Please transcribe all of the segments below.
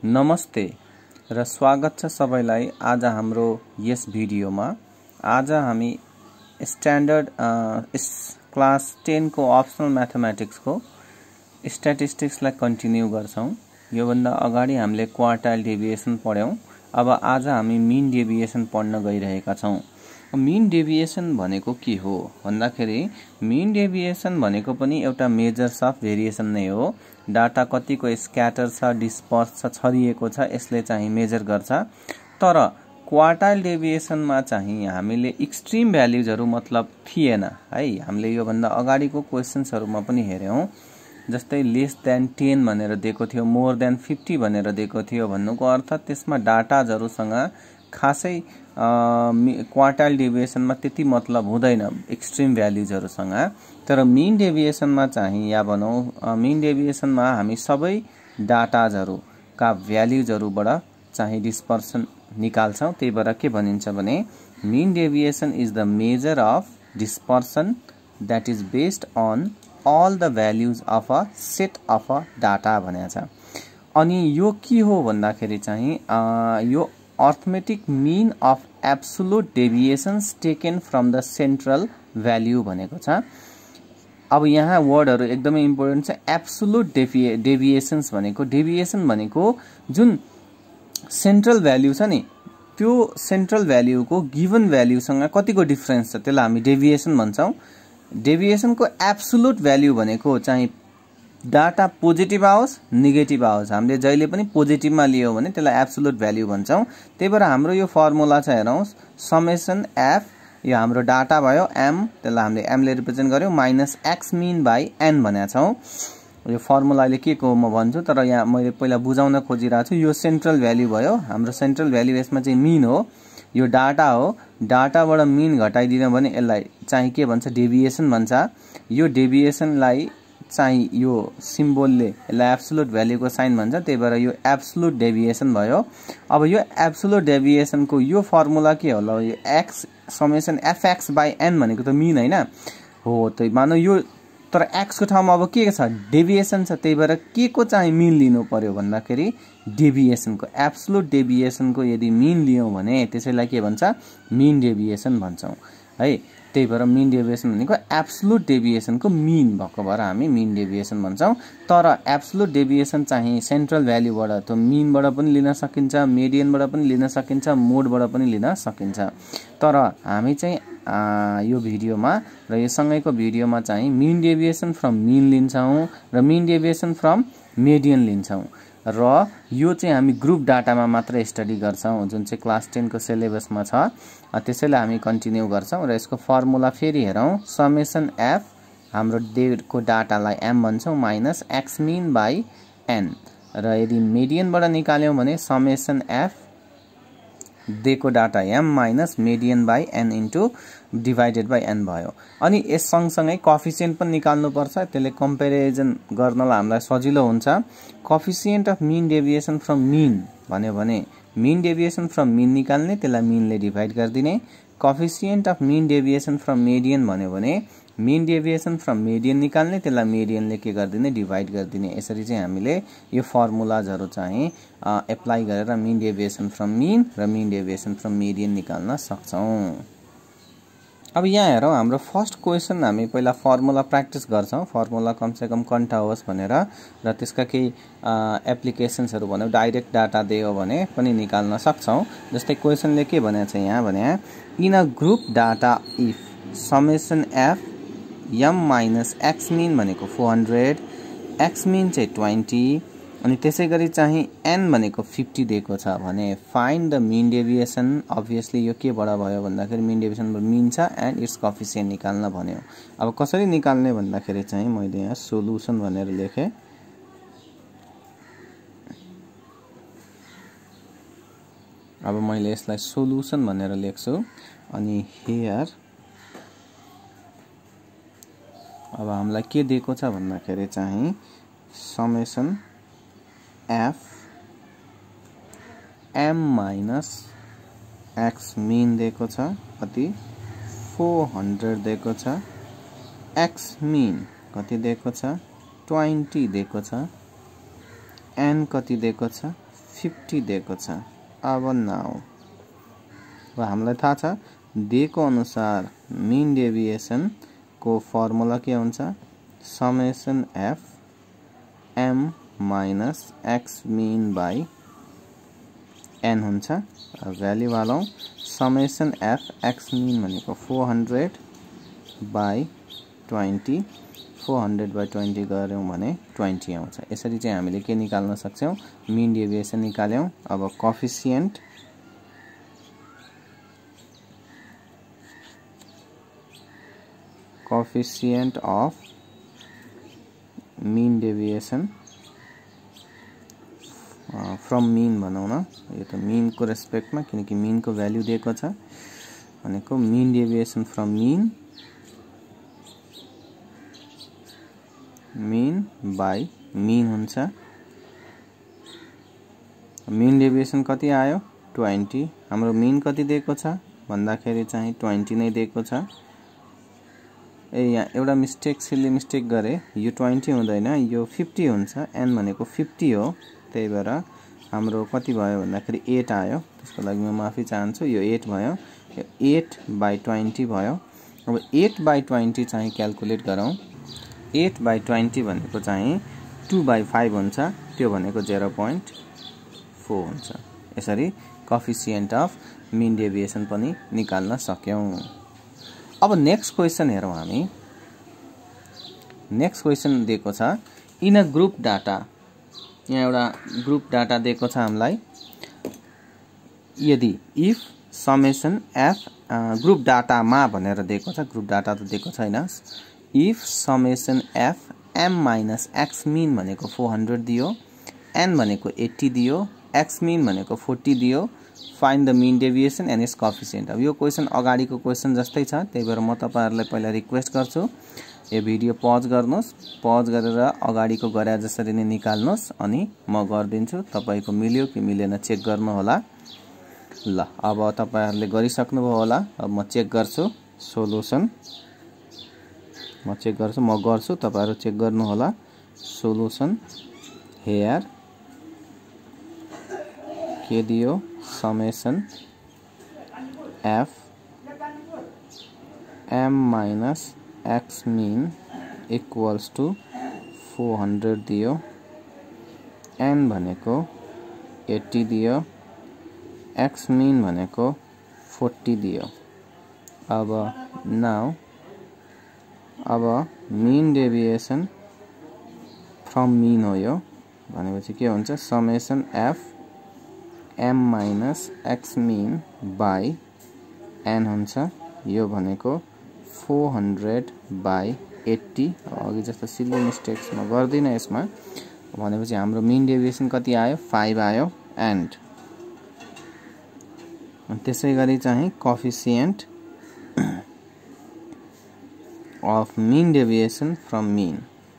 नमस्ते र स्वागत छ सबैलाई आज हाम्रो यस भिडियोमा। आज हामी स्ट्यान्डर्ड क्लास 10 को अप्सनल म्याथमेटिक्स को स्ट्याटिस्टिक्सलाई कन्टिन्यू गर्छौं। यो भन्दा अगाडि हामीले क्वार्टाइल डेभिएसन पढ्यौं। अब आज हामी मीन डेभिएसन पढ्न गइरहेका छौं। मीन डेभिएसन भनेको के हो भन्दाखेरि मीन डेभिएसन भनेको पनि एउटा मेजर्स अफ भेरिएसन नै हो। डाटा कतिको स्क्याटर छ, डिस्पर्स छ, छरिएको छ, यसले चाहिँ मेजर गर्छ। तर क्वार्टाइल डेभिएसनमा चाहिँ हामीले एक्सट्रीम भ्यालुजहरु मतलब थिएन है। हामीले यो भन्दा अगाडिको क्वेशन्सहरुमा पनि हेर्यौं। जस्तै लेस देन 10 भनेर दिएको थियो, मोर देन 50 भनेर दिएको थियो। भन्नुको अर्थ त्यसमा डाटाजहरुसँग खासै क्वार्टाइल डेभिएसनमा त्यति मतलब हुँदैन एक्सट्रीम भ्यालुजहरुसँग। तर मीन डेभिएसनमा चाहिँ या भनौं मीन डेभिएसनमा हामी सबै डाटाजहरुका भ्यालुजहरुबाट चाहिँ डिस्पर्सन निकाल्छौं। त्यही भएर के भनिन्छ भने mean deviation is the measure of dispersion that is based on all the values of a set of a data भनेको छ। अनि यो के हो भन्दाखेरि चाहिँ यो arithmetic mean of absolute deviations taken from the central value भनेको छ। अब यहाँ वर्डहरु एकदमै इम्पोर्टेन्ट छ। एब्सोल्युट डेभिएशन्स भनेको डेभिएसन भनेको जुन सेन्ट्रल भ्यालु छ नि त्यो सेन्ट्रल भ्यालुको गिवन भ्यालुसँग कतिको डिफरेन्स छ त्यसलाई हामी डेभिएसन भन्छौं। डेभिएसन को एब्सोल्युट भ्यालु भनेको चाहिँ डाटा पोजिटिभ आओस् नेगेटिभ आओस्, हामीले जहिले पनि पोजिटिभमा लियो भने त्यसलाई एब्सोल्युट भ्यालु भन्छौं। त्यही भएर हाम्रो यो फर्मुला छ हेरौं, समेसन एफ यो हाम्रो डाटा भयो एम, त्यसलाई हामीले एम ले रिप्रेजेन्ट गर्यौं minus X mean by N भनेका छौं। यो फर्मुलाले के को म भन्छु, तर यहाँ मैले पहिला बुझाउन खोजिरहेको छु। यो सेन्ट्रल भ्यालु भयो, हाम्रो सेन्ट्रल भ्यालु यसमा चाहिँ मीन हो, यो डाटा हो। डाटाबाट मीन घटाइदिन भने यसलाई चाहिँ के भन्छ, डेभिएसन भन्छ। यो डेभिएसनलाई चाहिँ यो सिम्बलले यसलाई एब्सोल्युट भ्यालुको साइन भन्छ। त्यही भएर यो एब्सोल्युट डेभिएसन भयो। अब यो एब्सोल्युट डेभिएसनको यो फर्मुला के होला, यो X summation F X by N भनेको त मीन हैन हो। त्यही मानौ यो तर एक्स को ठाउँमा अब के छ, डेभिएसन छ। त्यही भएर के को चाहिँ मीन लिनु पर्यो भन्दाखेरि डेभिएसनको एब्सोल्युट डेभिएसनको यदि मीन लियौं भने त्यसैलाई के भन्छ, मीन डेभिएसन भन्छौं है। त्यही भएर मीन डेभिएसन भनेको एब्सोल्युट डेभिएसनको मीन भएको भएर हामी मीन डेभिएसन भन्छौं। तर एब्सोल्युट डेभिएसन चाहिँ सेन्ट्रल भ्यालुबाट त मीनबाट पनि लिन सकिन्छ, मेडियनबाट पनि लिन सकिन्छ, मोडबाट पनि लिन सकिन्छ। तर हामी चाहिँ यो भिडियोमा र यो सँगैको भिडियोमा चाहिँ मीन डेभिएसन फ्रम मीन लिन्छौं र मीन डेभिएसन फ्रम मेडियन लिन्छौं। र यो चाहिँ हामी ग्रुप डाटामा मात्र स्टडी गर्छौं जुन चाहिँ क्लास 10 को सिलेबसमा छ। त्यसैले हामी कन्टिन्यू गर्छौं। र यसको फर्मुला फेरि हेरौं, समेसन एफ हाम्रो डेको डाटालाई एम भन्छौं minus X mean by N. र यदि मेडियनबाट निकाल्यौं भने समेसन एफ डेको data M minus median by N into divided by N भयो। अनि यस सँगसँगै कोएफिसिएन्ट पनि निकाल्नु पर्छ, त्यसले कम्पेरिजन गर्नलाई हामीलाई सजिलो हुन्छ। Coefficient of mean deviation from mean भन्यो भने मीन डेभिएसन फ्रम मीन निकाल्ने, त्यसलाई मीनले डिभाइड गरिदिने। Coefficient of mean deviation from median भन्यो भने मीन डेभिएसन फ्रम मेडियन निकाल्ने, त्यसलाई मेडियनले के गरिदिने, डिभाइड गरिदिने। यसरी चाहिँ हामीले यो फर्मुलाजहरु चाहिँ एप्लाई गरेर मीन डेभिएसन फ्रम मीन र मीन डेभिएसन फ्रम मेडियन निकाल्न सक्छौं। अब यहाँ हेरौं, हाम्रो फर्स्ट क्वेशन हामी पहिला फर्मुला प्र्याक्टिस गर्छौं। फर्मुला कम से कम कन्ठा होस् भनेर र त्यसका केही एप्लिकेशन्सहरु भन्नु डाइरेक्ट डाटा दियो भने पनि निकाल्न सक्छौं। जस्तै क्वेशनले के भनेको छ यहाँ भने in a group data if summation F M minus X mean भनेको 400, एक्स मीन चाहिँ 20 अनि त्यसैगरी चाहिँ एन भनेको 50 दिएको छ भने find the mean deviation. Obviously यो के बडा भयो भन्दाखेरि मीन डेभिएसन मीन छ एन्ड इट्स कोएफिसिएन्ट निकाल्न भन्यो। अब कसरी निकाल्ने भन्दाखेरि चाहिँ मैले यहाँ सोलुसन भनेर लेखे। अब मैले यसलाई सोलुसन भनेर लेख्छु अनि हियर अब हामीलाई के दिएको छ भन्दाखेरि चाहिँ summation F M minus X mean दिएको छ कति 400 दिएको छ, एक्स मीन कति दिएको छ 20 दिएको छ, एन कति दिएको छ 50 दिएको छ। अब नाउ हामीलाई थाहा छ दिएको अनुसार मीन डेभिएसन को फर्मुला के हुन्छ, summation F M minus X mean by N हुन्छ। भ्याल्यु हालौं, समेसन एफ एक्स मीन भनेको 400 बाई 20, 400 बाई 20 गर्यौं भने 20 आउँछ। यसरी चाहिँ हामीले के निकाल्न सक्छौं, मीन डेभिएसन निकाल्यौं। अब coefficient of mean deviation from mean भनौं न, यो त मीन को रेस्पेक्टमा, किनकि मीन को भ्याल्यु दिएको छ भनेको mean deviation from mean by mean हुन्छ। मीन डेभिएसन कति आयो, 20। हाम्रो मीन कति दिएको छ भन्दाखेरि चाहिँ 20 नै दिएको छ। यहाँ एउटा मिस्टेक, सिली मिस्टेक गरे, यो 20 हुँदैन, यो 50 हुन्छ। एन भनेको 50 हो, त्यही भएर हाम्रो कति भयो भन्दाखेरि 8 आयो। त्यसको लागि म माफी चाहन्छु, यो 8 भयो, यो 8/20 भयो। अब 8/20 चाहिँ क्याल्कुलेट गरौँ। 8/20 भनेको चाहिँ 2/5 हुन्छ, त्यो भनेको 0.4 हुन्छ। यसरी कोएफिसिएन्ट अफ मीन डेभिएसन पनि निकाल्न सक्यौं। अब नेक्स्ट क्वेशन हेरौं हामी। नेक्स्ट क्वेशन दिएको छ इन अ ग्रुप डाटा। यहाँ एउटा ग्रुप डाटा दिएको छ हामीलाई। यदि इफ समेसन एफ ग्रुप डाटामा भनेर दिएको छ, ग्रुप डाटा त दिएको छैन। If summation F M minus X mean भनेको 400 दियो, एन भनेको 80 दियो, एक्स मीन भनेको 40 दियो, find the mean deviation and its coefficient. अब यो क्वेशन अगाडिको क्वेशन जस्तै छ, त्यही भएर म तपाईहरुलाई पहिला रिक्वेस्ट गर्छु यो भिडियो पज गर्नुस्, पज गरेर अगाडिको गरे जसरी नै निकाल्नुस्, अनि म गर्दिन्छु। तपाईको मिल्यो कि मिलेन चेक गर्नु होला। ल अब तपाईहरुले गरिसक्नुभयो होला। अब म चेक गर्छु सोलुसन, म चेक गर्छु, म गर्छु, तपाईहरु चेक गर्नु होला। सोलुसन हेयर के दियो, summation F M minus X mean equals to 400 दियो, एन भनेको 80 दियो, एक्स मीन भनेको 40 दियो। अब नाउ अब मीन डेभिएसन फ्रम मीन हो यो भनेपछि के हुन्छ, summation F M minus X mean by N हुन्छ। यो भनेको 400/80। अघि जस्तो सिली मिस्टेक्स म गर्दिन यसमा। भनेपछि हाम्रो मीन डेभिएसन कति आयो, 5 आयो। एन्ड त्यसैगरी चाहिँ coefficient of mean deviation from mean,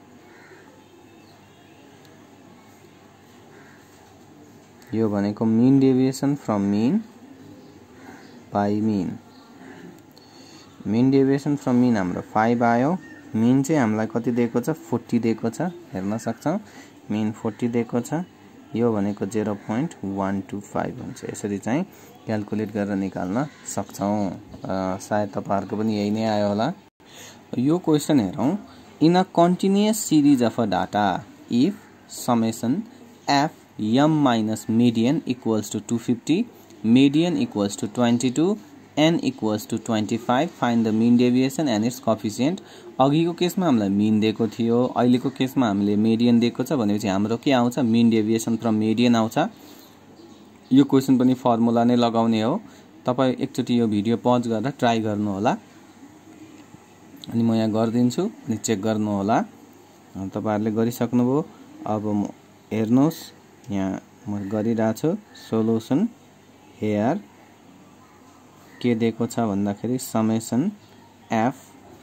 यो भनेको mean deviation from mean by mean. Mean deviation from mean हाम्रो 5 आयो। मीन चाहिँ हामीलाई कति दिएको छ, 40 दिएको छ, हेर्न सक्छौं। मीन 40 दिएको छ, यो भनेको 0.125 हुन्छ। यसरी चाहिँ क्याल्कुलेट गरेर निकाल्न सक्छौं। सायद तपाईहरुको पनि यही नै आयो होला। यो क्वेशन हेरौं। In a continuous series of a data if summation F M minus median equals to 250, median equals to 22, n equals to 25, find the mean deviation and its coefficient। अघिको केसमा हामीलाई मीन दिएको थियो, अहिलेको केसमा हामीले मेडियन दिएको छ भनेपछि हाम्रो के आउँछ, मीन डेभिएसन फ्रम मेडियन आउँछ। यो क्वेशन पनि फर्मुला नै लगाउने हो। तपाई एकचोटी यो भिडियो पज गरेर ट्राई गर्नु होला, अनि म यहाँ गर्दिन्छु, अनि चेक गर्नु होला। तपाईहरुले गरिसक्नुभयो। अब हेर्नुस्, यहाँ म गरिरहेको छु। सोलुसन हेयर के दिएको छ भन्दाखेरि summation F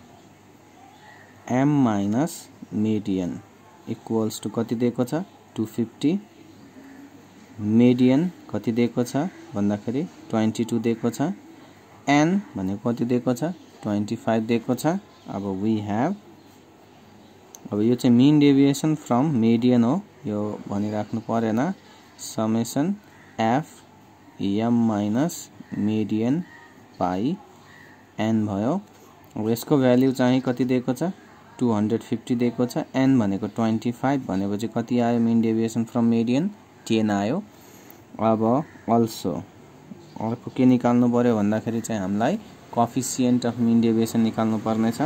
M minus median equals to कति दिएको छ, 250। मेडियन कति दिएको छ भन्दाखेरि 22 दिएको छ। एन भनेको कति दिएको छ, 25 दिएको छ। अब वी हैव, अब यो चाहिँ मीन डेभिएसन फ्रम मेडियन हो, यो भनिराख्नु परेन। Summation F M minus median by N भयो। अब यसको भ्याल्यु चाहिँ कति दिएको छ 250 दिएको छ। एन भनेको 25 भनेपछि कति आयो मिन डेभिएसन फ्रम मिडियन 10 आयो। अब अल्सो अर्को के निकाल्नु पर्यो भन्दाखेरि चाहिँ हामीलाई कोएफिसिएन्ट अफ मिन डेभिएसन निकाल्नु पर्ने छ।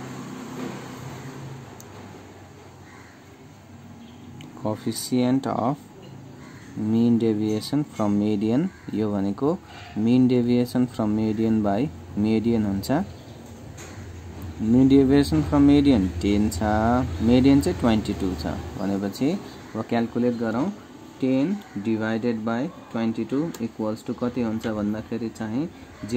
Coefficient of mean deviation from median यो भनेको mean deviation from median by median हुन्छ। मीन डेभिएसन फ्रम मिडियन 10 छ, मिडियन चाहिँ 22 छ भनेपछि अब क्याल्कुलेट गरौँ। 10 डिवाइडेड बाई 22 इक्वल्स टु कति हुन्छ भन्दाखेरि चाहिँ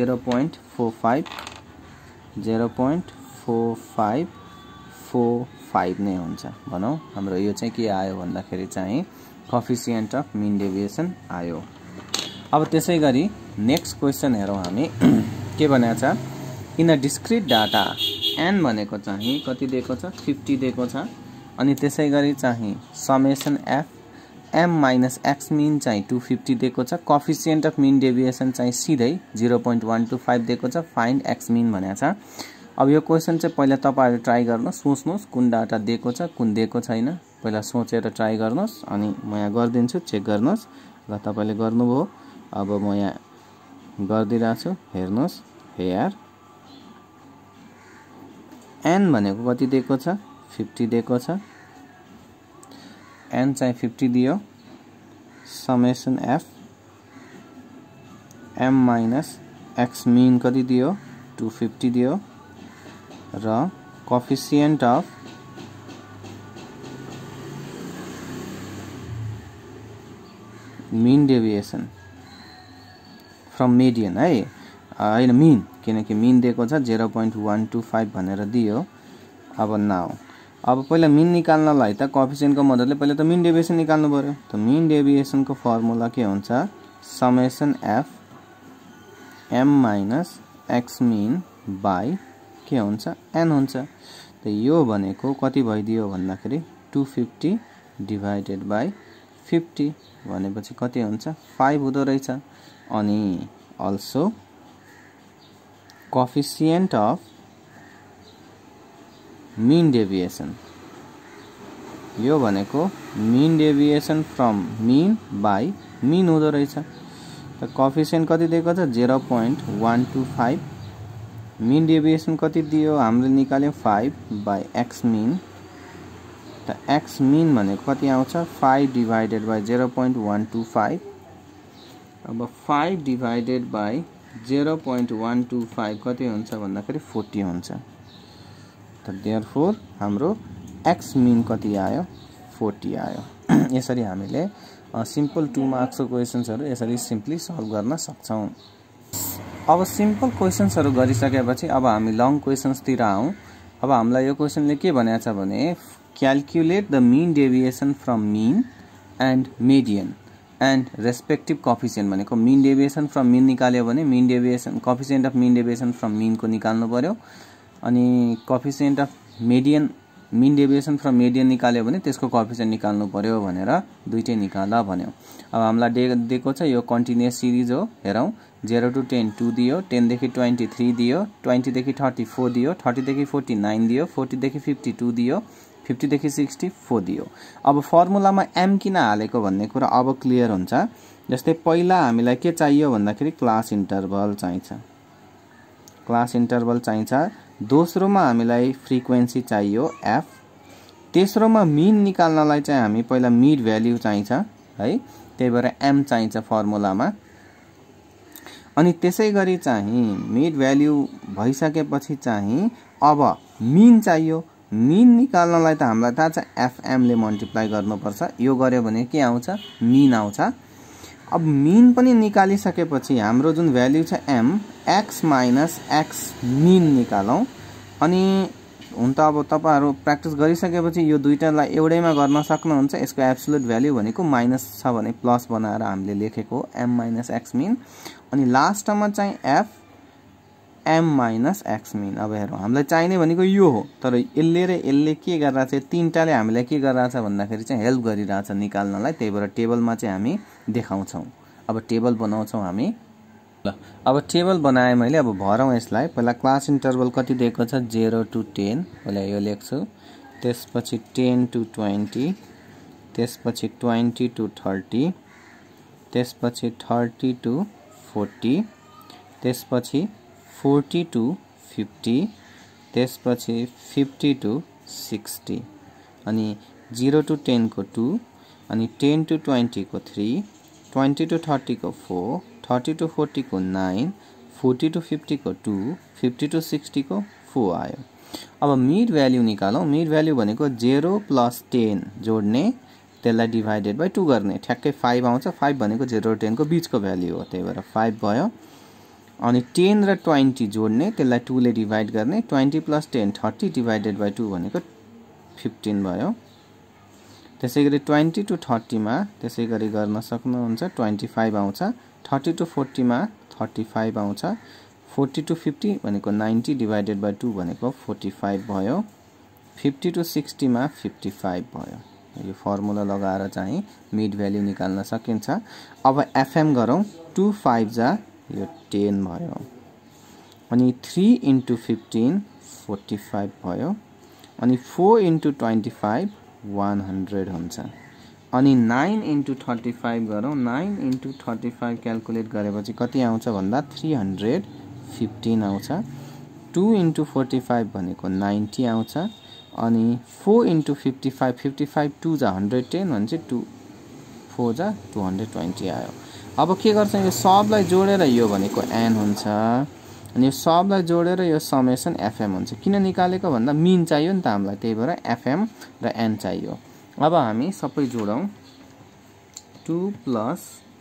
0.45 नै हुन्छ भनौँ। हाम्रो यो चाहिँ के आयो भन्दाखेरि चाहिँ कोएफिसिएन्ट अफ मीन डेभिएसन आयो। अब त्यसै गरी नेक्स्ट क्वेसन हेरौँ हामी के भनेको छ। In a discrete data N भनेको चाहिँ कति दिएको छ 50 दिएको छ। अनि त्यसै गरी चाहिँ summation F M minus X mean चाहिँ 250 दिएको छ। कोएफिसिएन्ट अफ मीन डेभिएसन चाहिँ सिधै 0.125 दिएको छ। फाइन्ड एक्स मिन भनेको छ। अब यो क्वेसन चाहिँ पहिला तपाईहरु ट्राई गर्नुस्, सोच्नुस् कुन डाटा दिएको छ कुन दिएको छैन पहिला सोचेर ट्राई गर्नुस्। अनि म यहाँ गर्दिन्छु, चेक गर्नुस्। ल तपाईले गर्नुभयो, अब म यहाँ गर्दिरहेको छु, हेर्नुस्। हेयर एन भनेको कति दिएको छ 50 दिएको छ। एन चाहिँ 50 दियो। Summation F M minus X mean कति दियो 250 दियो। र coefficient of mean deviation from median है हैन मिन, किनकि मिन दिएको छ 0.125 भनेर दियो। अब नाउ अब पहिला मिन निकाल्नलाई त कोएफिसिएन्टको मद्दतले पहिला त मिन डेभिएसन निकाल्नु पर्यो। त मिन डेभिएसनको फर्मुला के हुन्छ summation F M minus X mean by के हुन्छ एन हुन्छ। त यो भनेको कति भइदियो भन्दाखेरि 250 डिवाइडेड बाई 50 भनेपछि कति हुन्छ 5 हुँदो रहेछ। अनि also coefficient of mean deviation यो भनेको mean deviation from mean by mean हुँदो रहेछ। त कोएफिसिएन्ट कति दिएको छ 0.125। मीन डेभिएसन कति दियो हामीले निकाल्यौं 5 बाई एक्स मिन। त एक्स मिन भनेको कति आउँछ 5 डिवाइडेड बाई 0.125। अब 5 डिवाइडेड बाई 0.125 कति हुन्छ भन्दाखेरि 40 हुन्छ। त देयरफोर हाम्रो एक्स मिन कति आयो 40 आयो। यसरी हामीले सिम्पल 2 मार्क्सको क्वेशन्सहरु यसरी सिम्पली सल्भ गर्न सक्छौं। अब सिम्पल क्वेशन्सहरु गरिसकेपछि अब हामी लङ क्वेशन्सतिर आउँ। अब हामीलाई यो क्वेशनले के भनेको छ भने calculate the mean deviation from mean and median and respective coefficient भनेको मीन डेभिएसन फ्रम मीन निकाल्यो भने mean deviation coefficient of mean deviation from mean को निकाल्नु पर्यो। अनि coefficient of median mean deviation from median निकाल्यो भने त्यसको कोएफिसिएन्ट निकाल्नु पर्यो भनेर दुईटै निकाल्दा भन्यो। अब हामीलाई दिएको छ यो कन्टिन्युअस सिरिज हो। हेरौं 0 to 10 2 दियो, 10 देखि 23 दियो, 20 देखि 34 दियो, 30 देखि 49 दियो, 40 देखि 52 दियो, 50 देखि 64 दियो। अब फर्मुलामा m किन हालेको भन्ने कुरा अब क्लियर हुन्छ। जस्तै पहिला हामीलाई के चाहियो भन्दाखेरि क्लास इन्टरभल चाहिन्छ, क्लास इन्टरभल चाहिन्छ। दोस्रोमा हामीलाई फ्रिक्वेन्सी चाहियो f। तेस्रोमा मिन निकाल्नलाई चाहिँ हामी पहिला मिड भ्याल्यु चाहिन्छ है, त्यही भएर m चाहिन्छ फर्मुलामा। अनि त्यसै गरी चाहिँ मिड भ्याल्यु भइसकेपछि चाहिँ अब मिन चाहियो। मिन निकाल्नलाई त हामीलाई थाहा छ fm ले मल्टिप्लाई गर्नुपर्छ। यो गर्यो भने के आउँछ मिन आउँछ। अब मिन पनि निकालिसकेपछि हाम्रो जुन भ्याल्यु छ m x minus x mean निकालौं। अनि हुन त अब तपाईहरु प्र्याक्टिस गरिसकेपछि यो दुईटालाई एउटैमा गर्न सक्नुहुन्छ। यसको एब्सोल्युट भ्याल्यु भनेको माइनस छ भने प्लस बनाएर हामीले लेखेको m माइनस x मिन। अनि लास्टमा चाहिँ f m minus x mean. अब हेरौँ हामीलाई चाहिने भनेको यो हो, तर यसले र यसले के गरिरहेछ, तीनटाले हामीलाई के गरिरहेछ भन्दाखेरि चाहिँ हेल्प गरिरहेछ निकाल्नलाई। त्यही भएर टेबलमा चाहिँ हामी देखाउँछौँ। अब टेबल बनाउँछौँ हामी। ल अब टेबल बनाए मैले। अब भरौँ यसलाई। पहिला क्लास इन्टरभल कति दिएको छ 0 to 10, पहिला यो लेख्छु। त्यसपछि 10 to 20, त्यसपछि 20 to 30, त्यसपछि 30 to 40, त्यसपछि 40 to 50, त्यसपछि 50 to 60, अनि 0 to 10 को 2, अनि 10 to 20 को 3, 20 to 30 को 4, 30 to 40 को 9, 40 to 50 को 2, 50 to 60 को 4 आयो। अब मिड भ्याल्यु निकालौँ। मिड भ्याल्यु भनेको 0 + 10 जोड्ने, त्यसलाई डिभाइडेड बाइ 2 गर्ने, ठ्याक्कै 5 आउँछ। 5 भनेको 0 र 10 को बीचको भ्याल्यु हो, त्यही भएर 5 भयो। अनि 10 र 20 जोड्ने, त्यसलाई 2 ले डिभाइड गर्ने, 20 + 10 30 डिभाइडेड बाइ 2 भनेको 15 भयो। त्यसैगरी 20 to 30 मा त्यसैगरी गर्न सक्नुहुन्छ, 25 आउँछ। 30 to 40 मा 35 आउँछ। 40 to 50 भनेको 90 डिभाइडेड बाइ 2 भनेको 45 भयो। 50 to 60 मा 55 भयो। यो फर्मुला लगाएर चाहिँ मिड भ्याल्यु निकाल्न सकिन्छ। अब एफएम गरौँ। 2 5 जा यो 10 भयो, अनि 3 × 15 45 भयो, अनि 4 × 25 100 हुन्छ, अनि 9 × 35 गरौँ। 9 × 35 क्याल्कुलेट गरेपछि कति आउँछ भन्दा 315 आउँछ। 2 × 45 भनेको 90 आउँछ, अनि 4 × 55 55 2 जा 110 भने 2 4 जा 220 आयो। अब के गर्छौँ, यो सबलाई जोडेर यो भनेको n हुन्छ, अनि यो सबलाई जोडेर यो समेसन एफएम हुन्छ। किन निकालेको भन्दा मिन चाहियो नि त हामीलाई, त्यही भएर एफएम र n चाहियो। अब हामी सबै जोडौँ। 2 +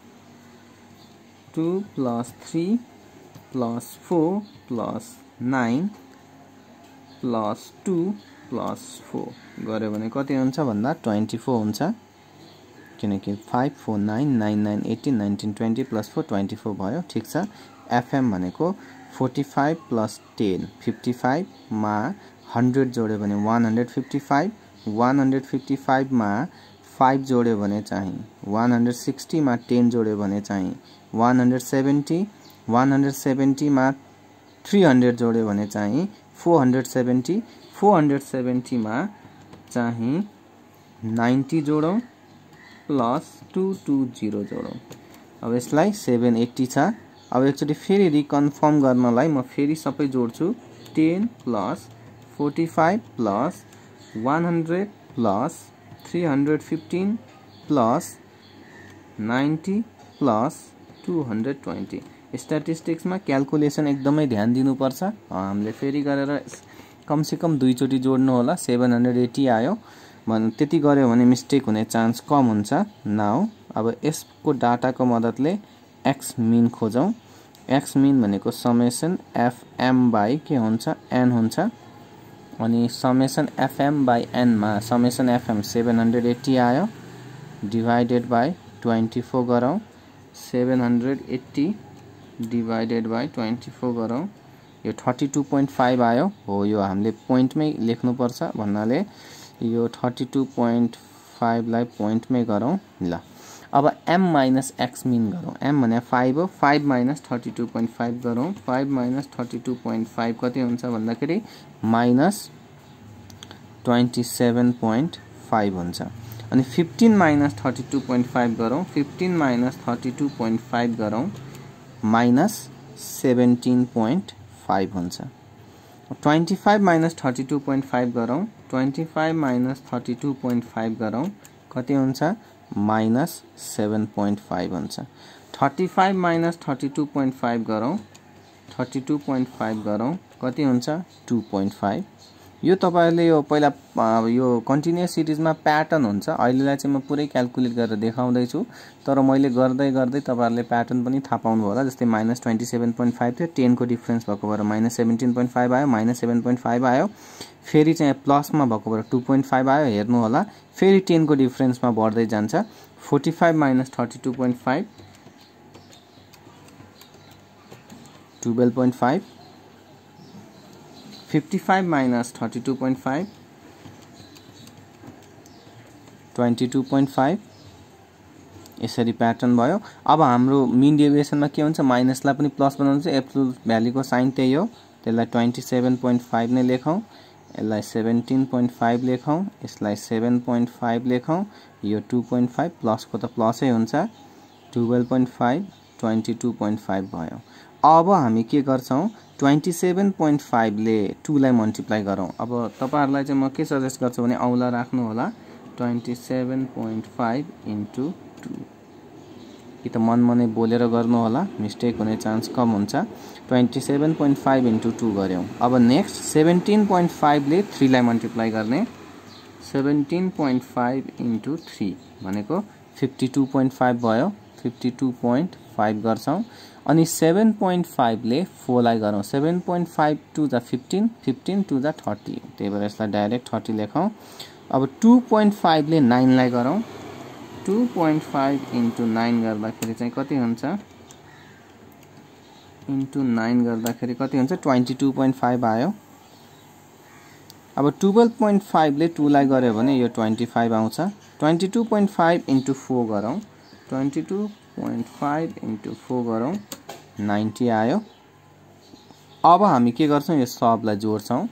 3 + 4 + 9 + 2 + 4 गऱ्यो भने कति हुन्छ भन्दा 24 हुन्छ, किनकि 5 4 9 9 9 18 19 20 + 4 24 भयो। ठिक छ। एफएम भनेको 45 + 10 55 मा 100 जोड्यो भने 155, 155 मा 5 जोड्यो भने चाहिँ 160 मा 10 जोड्यो भने चाहिँ 170, 170 मा 300 जोड्यो भने चाहिँ 470, 470 मा चाहिँ 90 जोडौँ प्लस 220 जोडौँ। अब यसलाई 780 छ। अब एकचोटि फेरि रिकन्फर्म गर्नलाई म फेरि सबै जोड्छु। 10 + 45 + 100 + 315 + 90 + 220। स्ट्याटिस्टिक्समा क्याल्कुलेसन एकदमै ध्यान दिनुपर्छ। हामीले फेरि गरेर कमसेकम 2 चोटि जोड्नु होला। 780 आयो त्यति गर्यो भने मिस्टेक हुने चान्स कम हुन्छ। नाउ अब यसको डाटाको मद्दतले एक्स मिन खोजौँ। एक्स मिन भनेको समेसन एफएम बाई के हुन्छ एन हुन्छ, अनि समेसन एफएम बाई एन मा समेसन एफएम 780 आयो, डिभाइडेड बाई 24 गरौँ। 780 डिभाइडेड बाई 24 गरौँ। यो 32.5 आयो हो। यो हामीले पोइन्टमै लेख्नुपर्छ भन्नाले यो 32.5 लाई पोइन्टमै गरौँ। ल अब m माइनस x मिन गरौँ। m भने 5 हो। 5 माइनस 32.5 गरौँ। 5 माइनस 32.5 कति हुन्छ भन्दाखेरि माइनस 27.5 हुन्छ। अनि 15 माइनस 32.5 गरौँ। 15 माइनस 32.5 गरौँ, माइनस 17.5 हुन्छ। 25 माइनस 32.5 गरौँ। 25 माइनस 32.5 गरौँ, कति हुन्छ माइनस 7.5 हुन्छ। 35 माइनस 32.5 गरौँ। 32.5 गरौँ, कति हुन्छ 2.5। यो तपाईहरुले यो पहिला यो कन्टिन्युअस सिरिजमा प्याटर्न हुन्छ। अहिलेलाई चाहिँ म पुरै क्याल्कुलेट गरेर देखाउँदै छु, तर मैले गर्दै गर्दै तपाईहरुले प्याटर्न पनि थाहा पाउनु होला। जस्तै माइनस 27.5 थियो, 10 को डिफरेन्स भएको भएर माइनस 17.5 आयो, माइनस 7.5 आयो, फेरि चाहिँ प्लसमा भएको भएर 2.5 आयो। हेर्नु होला, फेरि 10 को डिफरेन्समा बढ्दै जान्छ। 45 माइनस 32.5 12.5, 55 minus 32.5 22.5 यसरी प्याटर्न भयो। अब हाम्रो मिन डेभिएसनमा के हुन्छ, माइनसलाई पनि प्लस बनाउनु छ, एब्सोल्युट भ्यालुको साइन त्यही हो, त्यसलाई 27.5 नै लेखौँ, यसलाई 17.5 लेखौँ, यसलाई 7.5 लेखौँ, यो 2.5 प्लसको त प्लसै हुन्छ, 12.5 22.5 भयो। अब हामी के गर्छौँ, 27.5 ले 2 लाई मल्टिप्लाई गरौँ। अब तपाईहरुलाई चाहिँ म के सजेस्ट गर्छु भने औला राख्नु होला, 27.5 into 2। कि त मनमनै बोलेर गर्नु होला, मिस्टेक हुने चान्स कम हुन्छ। 27.5 into 2 गर्यौं। अब नेक्स्ट 17.5 ले 3 लाई मल्टिप्लाई गर्ने, 17.5 into 3 भनेको 52.5 भयो, 52.5 गर्छौं। अनि 7.5 ले 4 लाई गरौँ, 7.5 to the 15, 15 to the 30, त्यही भएर यसलाई डाइरेक्ट 30 लेखौं। अब 2.5 ले 9 लाई गरौँ, 2.5 into 9 गर्दाखेरि चाहिँ कति हुन्छ, into 9 गर्दाखेरि कति हुन्छ, 22.5 आयो। अब 12.5 ले 2 लाई गर्यो भने यो 25 आउँछ। 22.5 into 4 गरौँ, 22.5 into 4 गरौँ, 90 आयो। अब हामी के गर्छौं, यो सबलाई जोड्छौं,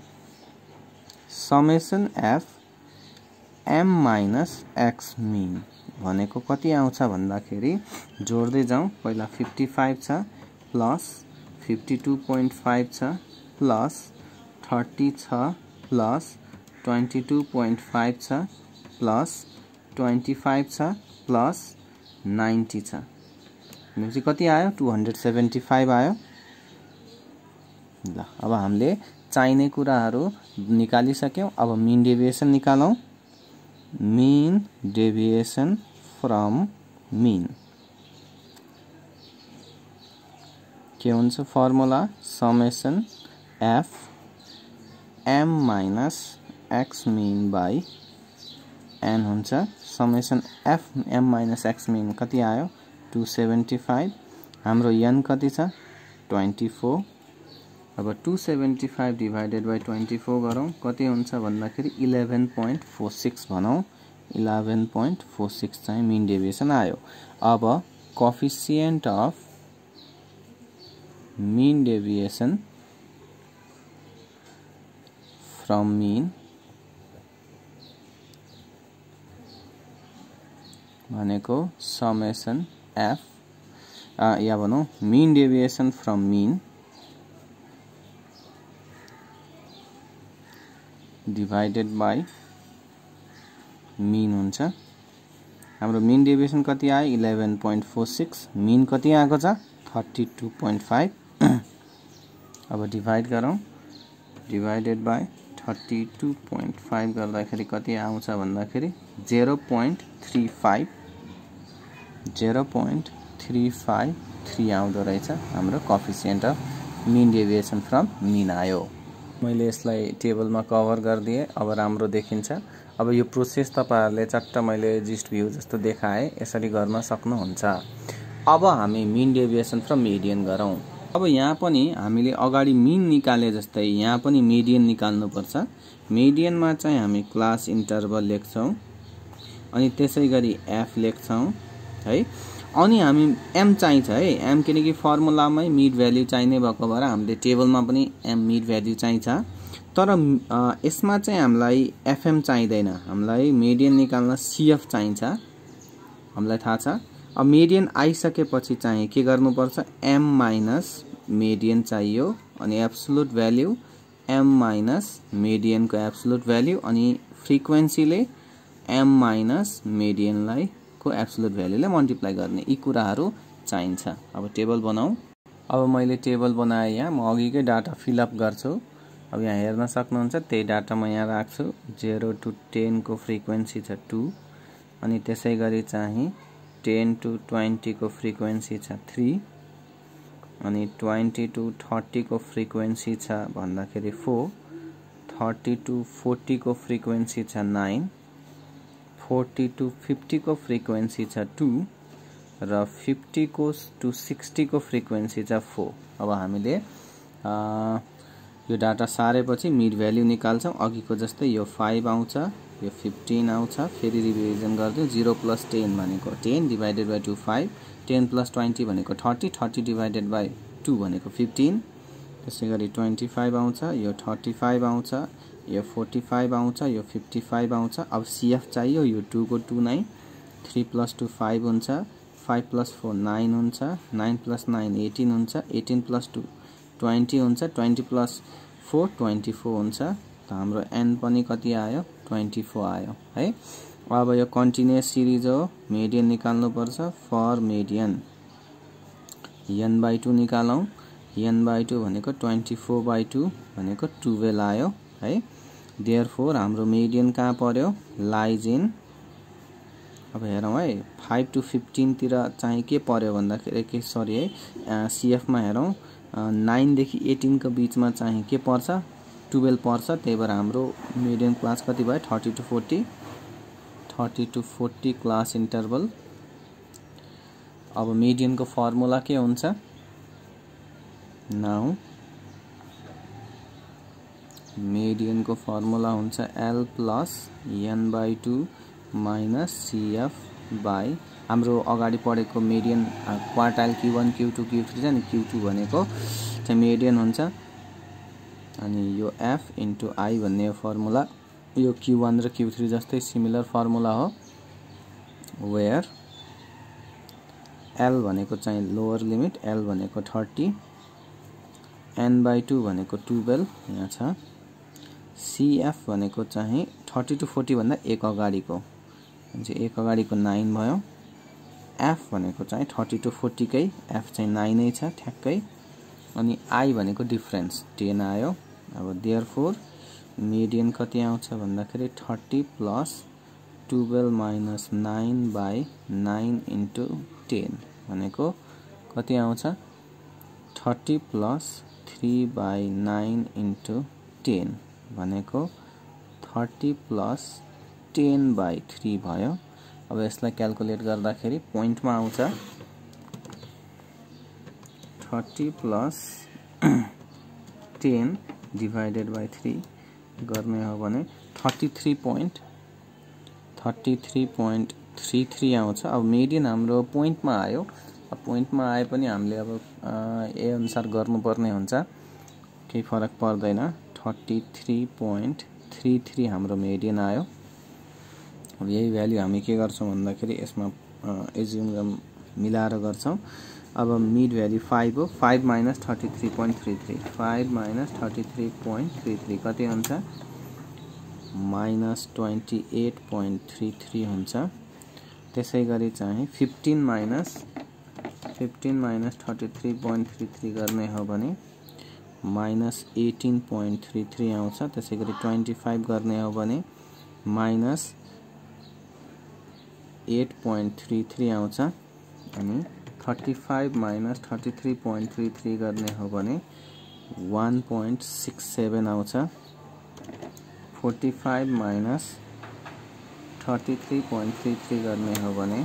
summation f m minus x mean भनेको कति आउँछ भन्दाखेरि जोड्दै जाउँ, पहिला 55 छ प्लस 52.5 छ प्लस 30 छ प्लस 22.5 छ प्लस 25 छ प्लस 90 छ, भनेपछि कति आयो, 275 आयो। ल अब हामीले चाहिने कुराहरू निकालिसक्यौं। अब मिन डेभिएसन निकालौं, mean deviation from mean के हुन्छ, formula summation f m minus x mean by n हुन्छ। summation f m minus x mean कति आयो, 275। हाम्रो n कति छ, 24। अब 275 डिवाइडेड बाई 24 गरौँ, कति हुन्छ भन्दाखेरि 11.46 भनौं, 11.46 चाहिँ मिन डेभिएसन आयो। अब coefficient of mean deviation from mean भनेको समेसन f या भनौं mean deviation from mean divided by mean हुन्छ। हाम्रो मिन डेभिएसन कति आयो, 11.46, मिन कति आएको छ, 32.5। अब डिवाइड गरौँ, डिवाइडेड बाई 32.5 गर्दाखेरि कति आउँछ भन्दाखेरि 0.35, 0.353 आउँदो रहेछ। हाम्रो coefficient of mean deviation from mean आयो। मैले यसलाई टेबलमा कभर गरिदिए, अब राम्रो देखिन्छ। अब यो प्रोसेस तपाईहरुले चट्ट मैले जिस्ट भ्यू जस्तो देखाए यसरी गर्न सक्नुहुन्छ। अब हामी मिन डेभिएसन फ्रम मिडियन गरौँ। अब यहाँ पनि हामीले अगाडि मिन निकाले जस्तै यहाँ पनि मिडियन निकाल्नु पर्छ। मिडियनमा चाहिँ हामी क्लास इन्टरभल लेख्छौं अनि त्यसैगरी f लेख्छौं है। अनि हामी m चाहिन्छ है, m किनकि फर्मुलामै मिड भ्यालु चाहिने भएको भएर हामीले टेबलमा पनि m मिड भ्यालु चाहिन्छ। तर यसमा चाहिँ हामीलाई fm चाहिदैन, हामीलाई मिडियन निकाल्न cf चाहिन्छ, हामीलाई थाहा छ। अब मिडियन आइसकेपछि चाहिँ के गर्नुपर्छ, m माइनस मिडियन चाहियो अनि absolute value m minus median को एब्सोल्युट भ्यालु अनि फ्रिक्वेन्सीले m माइनस मिडियनलाई को एब्सोल्युट भ्यालुले मल्टिप्लाई गर्ने, यी कुराहरू चाहिन्छ। अब टेबल बनाऊ। अब मैले टेबल बनाए, यहाँ म अघिकै डाटा फिलअप गर्छु। अब यहाँ हेर्न सक्नुहुन्छ, त्यही डाटा म यहाँ राख्छु। 0 to 10 को फ्रिक्वेन्सी छ 2 अनि त्यसैगरी चाहिँ 10 to 20 को फ्रिक्वेन्सी छ 3 अनि 20 to 30 को फ्रिक्वेन्सी छ भन्दाखेरि 4, 30 to 40 को फ्रिक्वेन्सी छ 9, 40 to 50 को फ्रिक्वेन्सी छ 2 र 50 को to 60 को फ्रिक्वेन्सी छ 4। अब हामीले यो डाटा सारेपछि मिड भ्याल्यु निकाल्छौं। अघिको जस्तै यो 5 आउँछ, यो 15 आउँछ। फेरि रिभिजन गर्दियौ। 0 + 10 भनेको 10 डिवाइडेड बाइ 2 5, 10 + 20 भनेको 30, 30 डिवाइडेड बाइ 2 भनेको 15। त्यसैगरी 25 आउँछ, यो 35 आउँछ, यो 45 आउँछ, यो 55 आउँछ। अब CF चाहियो। यो 2 को 2 9, 3 + 2 5 हुन्छ, 5 + 4 9 हुन्छ, 9 + 9 18 हुन्छ, 18 + 2 20 हुन्छ, 20 + 4 24 हुन्छ। त हाम्रो n पनि कति आयो? 24 आयो है। अब यो कन्टिन्युअस सिरिज हो। मिडियन निकाल्नु पर्छ। For median n/2 निकालौं। n/2 भनेको 24/2 भनेको 12 आयो है। देयरफोर हाम्रो मिडियन कहाँ पर्यो? लाइज इन, अब हेरौं है, 5 to 15 तिर चाहिँ के पर्यो भन्दाखेरि के सरी है, CF मा हेरौं 9 देखि 18 को बीचमा चाहिँ के पर्छ? 12 पर्छ। त्यही भएर हाम्रो मिडियन क्लास कति भयो? 30 to 40, 30 to 40 क्लास इन्टरभल। अब मिडियन को फर्मुला के हुन्छ? नाउ मिडियन को फर्मुला हुन्छ L + n/2 - CF बाई हाम्रो अगाडि पढेको median quartile Q1 Q2 Q3 छ नि। Q2 भनेको चाहिँ मिडियन हुन्छ। अनि यो F * I भन्ने फर्मुला यो Q1 र Q3 जस्तै सिमिलर फर्मुला हो। वेयर L भनेको चाहिँ लोअर लिमिट, L भनेको 30, n/2 भनेको 12 यहाँ छ। CF भनेको चाहिँ 30 to 40 भन्दा एक अगाडिको, चाहिँ एक अगाडिको 9 भयो। F भनेको चाहिँ 30 to 40 कै F चाहिँ 9 नै छ ठ्याक्कै। अनि I भनेको डिफरेन्स 10 आयो। अब देयरफोर मिडियन कति आउँछ भन्दाखेरि 30 + 12 - 9/9 * 10 भनेको कति आउँछ? 30 + 3/9 * 10 भनेको 30 + 10/3 भयो। अब यसलाई क्याल्कुलेट गर्दाखेरि पोइन्टमा आउँछ 30 + 10 डिवाइडेड बाइ 3 गर्ने हो भने 33.33 आउँछ। अब मिडियन हाम्रो पोइन्टमा आयो। अब पोइन्टमा आए पनि हामीले अब ए अनुसार गर्नुपर्ने हुन्छ, केही फरक पर्दैन। 33.33 हाम्रो मिडियन आयो। अब यही भ्याल्यु हामी के गर्छौं भन्दाखेरि यसमा एज्युम मिलाएर गर्छौं। अब मिड भ्याल्यु 5 हो। 5 - 33.33, 5 - 33.33 कति हुन्छ? -28.33 हुन्छ। त्यसैगरी चाहिँ 15 - 33.33 गर्ने हो भने -18.33 आउँछ। त्यसैगरी 25 गर्ने हो भने -8.33 आउँछ। अनि 35 - 33.33 गर्ने हो भने 1.67 आउँछ। 45 - 33.33 गर्ने हो भने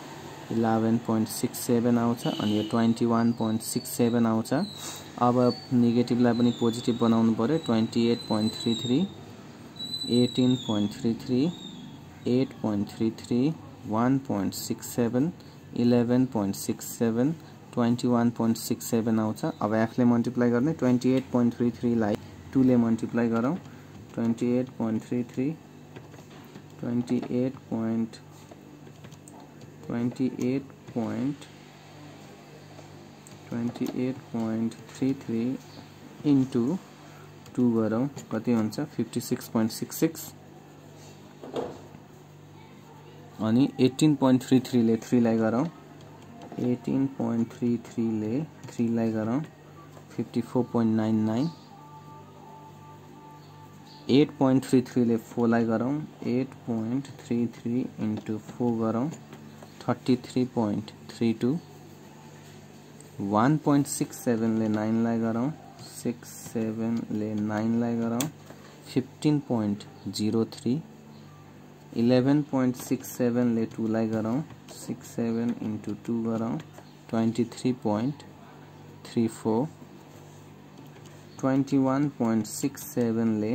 11.67 आउँछ। अनि यो 21.67 आउँछ। अब नेगेटिभलाई पनि पोजिटिभ बनाउनु पर्यो। 28.33, 18.33, 8.33, 1.67, 11.67, 21.67 आउँछ। अब F ले मल्टिप्लाई गर्ने। 28.33 लाई 2 ले मल्टिप्लाई गरौँ। 28.33, 28.33 इन्टु 2 गरौँ, कति हुन्छ? 56.66। अनि 18.33 ले 3 लाई गरौँ। 18.33 ले 3 लाई गरौँ, 54.99। 8.33 ले 4 लाई गरौँ। 8.33 इन्टु 4 गरौँ, 33.32। 1.67 ले 9 लाई गरौँ। 67 ले 9 लाई गरौँ, 15.03। 11.67 ले 2 लाई गरौँ। 67 इन्टु 2 गरौँ, 23.34। 21.67 ले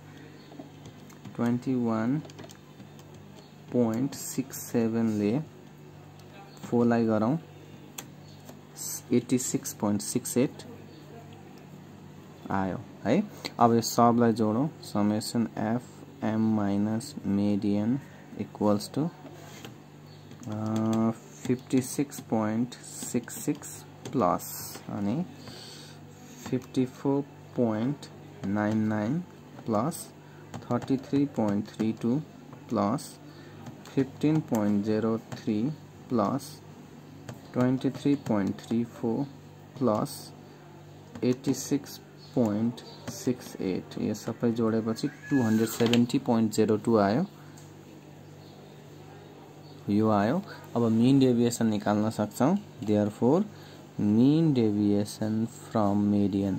21.67 ले 4 लाई गरौँ 86.68 आयो है। अब यो सबलाई जोडौँ summation F M minus median equals to 56.66 plus अनि 54.99 प्लस 33.32 प्लस 15.03 प्लस 23.34 प्लस 86.68 यो सबै जोडेपछि 270.02 आयो। यो आयो। अब मीन डेभिएसन निकाल्न सक्छौं। Therefore mean deviation from median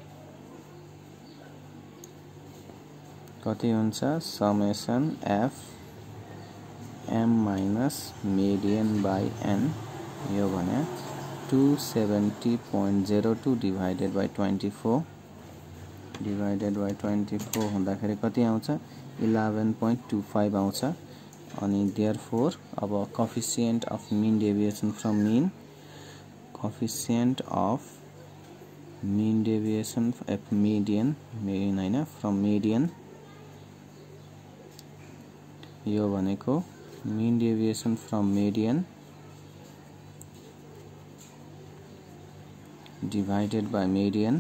कति हुन्छ summation F M minus median by N यो भने 270.02 डिवाइडेड बाई 24 हुँदाखेरि कति आउँछ 11.25 आउँछ। अनि देयरफोर अब coefficient of mean deviation from mean coefficient of mean deviation F median हैन फ्रम मेडियन यो भनेको mean deviation from median divided by median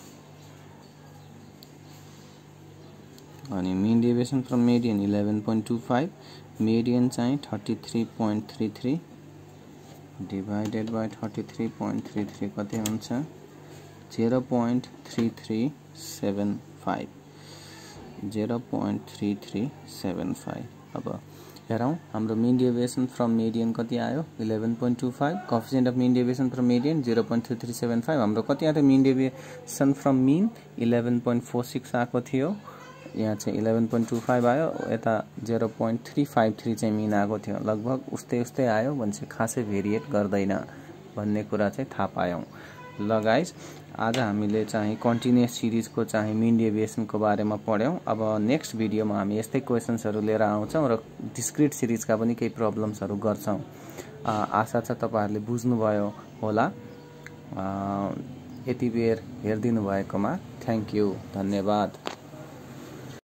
अनि mean deviation from median 11.25 median चाहिँ 33.33 डिवाइडेड बाई 33.33 कति हुन्छ 0.3375 अब हेरौं हाम्रो मीन डेभिएसन फ्रम मेडियन कति आयो 11.25 coefficient of mean deviation from median 0.3375 हाम्रो कति आयो मीन डेभिएसन फ्रम मीन 11.46 आको थियो यहाँ चाहिँ 11.25 आयो यता 0.353 चाहिँ मीन आको थियो लगभग उस्तै आयो भन्छ खासै भेरिएट गर्दैन भन्ने कुरा चाहिँ थाहा पायौं। ल गाइस आज हामीले चाहिँ कन्टिन्युअस सिरिज को चाहिँ मीन डेभिएसन को बारेमा पढ्यौं। अब नेक्स्ट भिडियोमा हामी यस्तै क्वेशन्सहरु लिएर आउँछौं र डिस्क्रिट सिरिज का पनि केही प्रब्लम्सहरु गर्छौं। आशा छ तपाईहरुले बुझ्नुभयो होला। यति बेर हेर्दिनु भएकोमा थ्यांक यू धन्यवाद।